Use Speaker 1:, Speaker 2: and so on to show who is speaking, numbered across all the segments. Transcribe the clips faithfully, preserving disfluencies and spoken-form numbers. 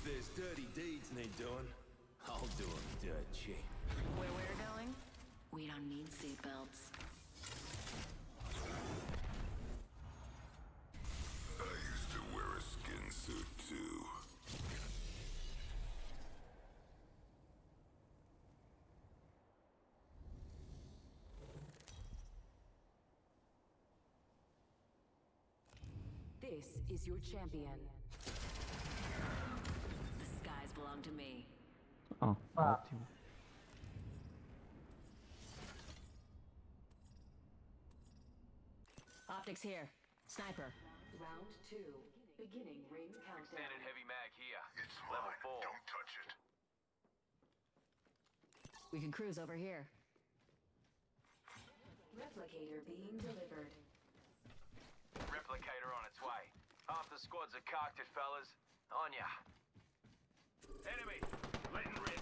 Speaker 1: there's dirty deeds need doing, I'll do 'em dirt cheap.
Speaker 2: Where we're going, we don't need seatbelts.
Speaker 3: I used to wear a skin suit too.
Speaker 2: This is your champion. The skies belong to me.
Speaker 4: Ah, ótimo.
Speaker 2: Optics here. Sniper. Round two. Beginning ring countdown.
Speaker 5: Extended heavy mag here.
Speaker 3: It's
Speaker 5: Level
Speaker 3: mine.
Speaker 5: four.
Speaker 3: Don't touch it.
Speaker 2: We can cruise over here. Replicator being delivered.
Speaker 5: Replicator on its way. Half the squads are cocked it, fellas. On ya. Enemy! Letting rip.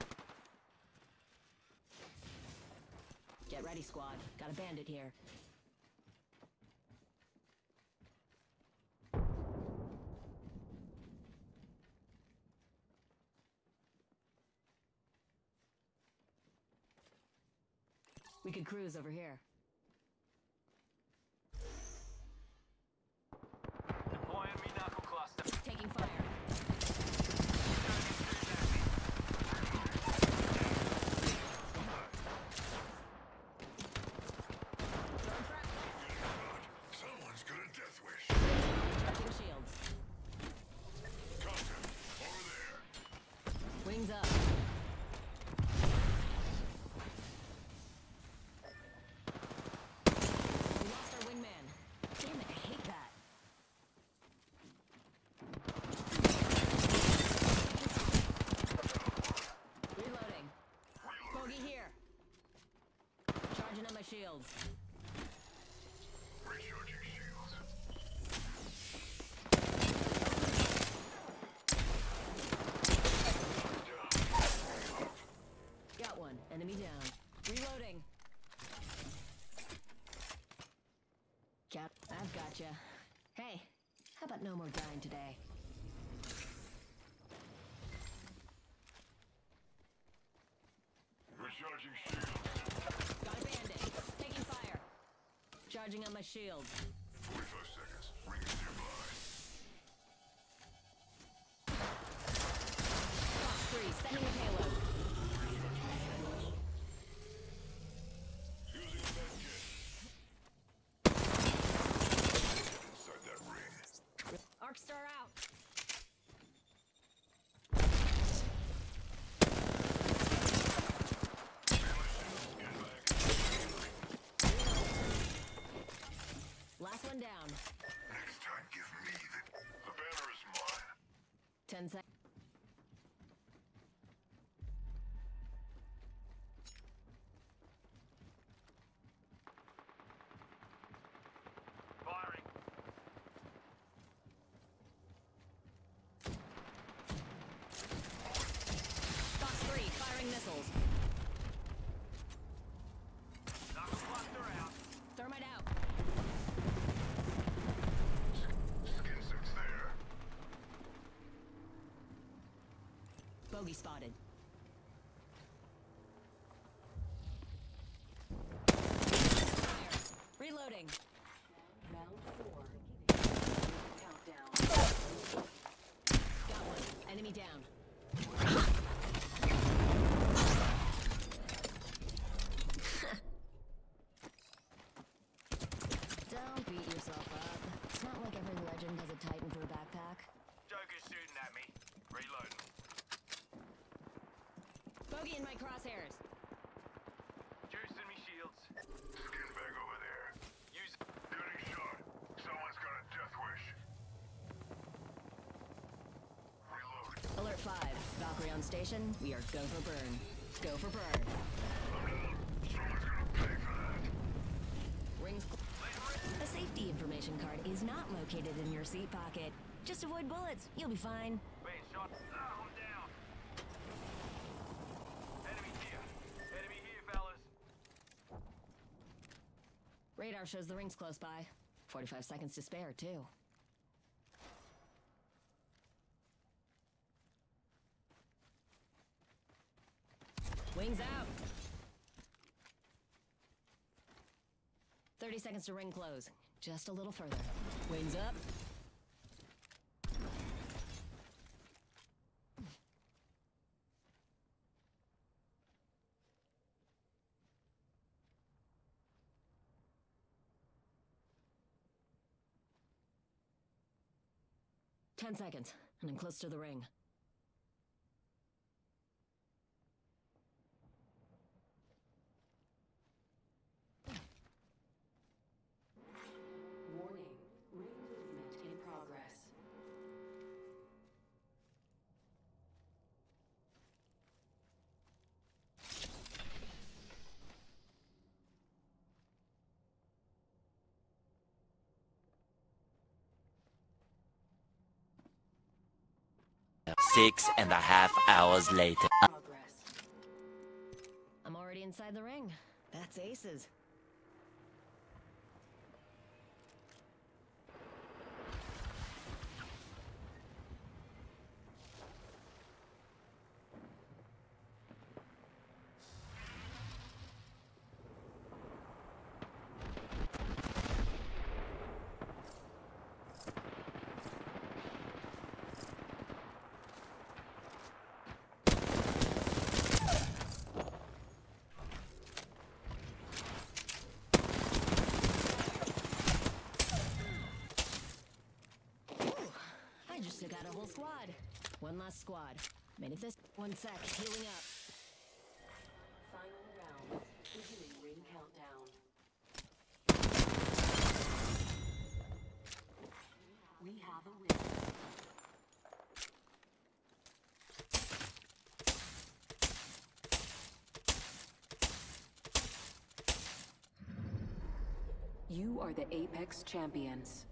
Speaker 2: Get ready, squad. Got a bandit here. We could cruise over here.
Speaker 5: Deploying me knuckle cluster.
Speaker 2: Taking fire.
Speaker 3: Someone's got a death wish.
Speaker 2: Charging shields.
Speaker 3: Contact. Over there.
Speaker 2: Wings up. We lost our wingman. Damn it, I hate that. Reloading. Bogey here. Charging up my shields.
Speaker 3: Recharging shields.
Speaker 2: Got one. Enemy down. Reloading. Cap, I've gotcha. Hey, how about no more dying today?
Speaker 3: Recharging shields.
Speaker 2: Got a bandit. Taking fire. Charging up my shield.
Speaker 3: forty-five seconds. Rings nearby.
Speaker 2: Fox three, sending a payload.
Speaker 3: Using a med kit. Inside that ring.
Speaker 2: Arcstar out. Last one down.
Speaker 3: Next time, give me the... The banner is mine.
Speaker 2: Ten seconds.
Speaker 5: Firing.
Speaker 2: Fox three, firing missiles.
Speaker 5: Knuckle cluster out.
Speaker 2: Thermite out.
Speaker 3: Skin suits there.
Speaker 2: Bogey spotted. Reloading. Round four. Countdown. Got one. Enemy down. Don't beat yourself up. It's not like every legend has a Titan for a backpack.
Speaker 5: Joker's shooting at me. Reloading.
Speaker 2: Bogey in my crosshairs.
Speaker 5: Juicing me shields.
Speaker 3: Skin bag over there.
Speaker 5: Use
Speaker 3: Getting shot. Someone's got a death wish. Reload.
Speaker 2: Alert five. Valkyrie on station. We are go for burn. Go for burn.
Speaker 3: Someone's gonna pay for that.
Speaker 2: Rings. A safety information card is not located in your seat pocket. Just avoid bullets. You'll be fine.
Speaker 5: being shot. Ah, I'm down. Enemy here. Enemy here, fellas.
Speaker 2: Radar shows the ring's close by. forty-five seconds to spare, too. thirty seconds to ring close. Just a little further. Wings up. Ten seconds, and I'm close to the ring.
Speaker 6: Warning, ring movement in progress.
Speaker 7: Six and a half hours later.
Speaker 6: Progress.
Speaker 2: I'm already inside the ring. That's aces. I just took out a whole squad. One last squad. Made it this. One sec, healing up.
Speaker 6: Final round. Beginning ring countdown. We have a winner. You are the Apex Champions.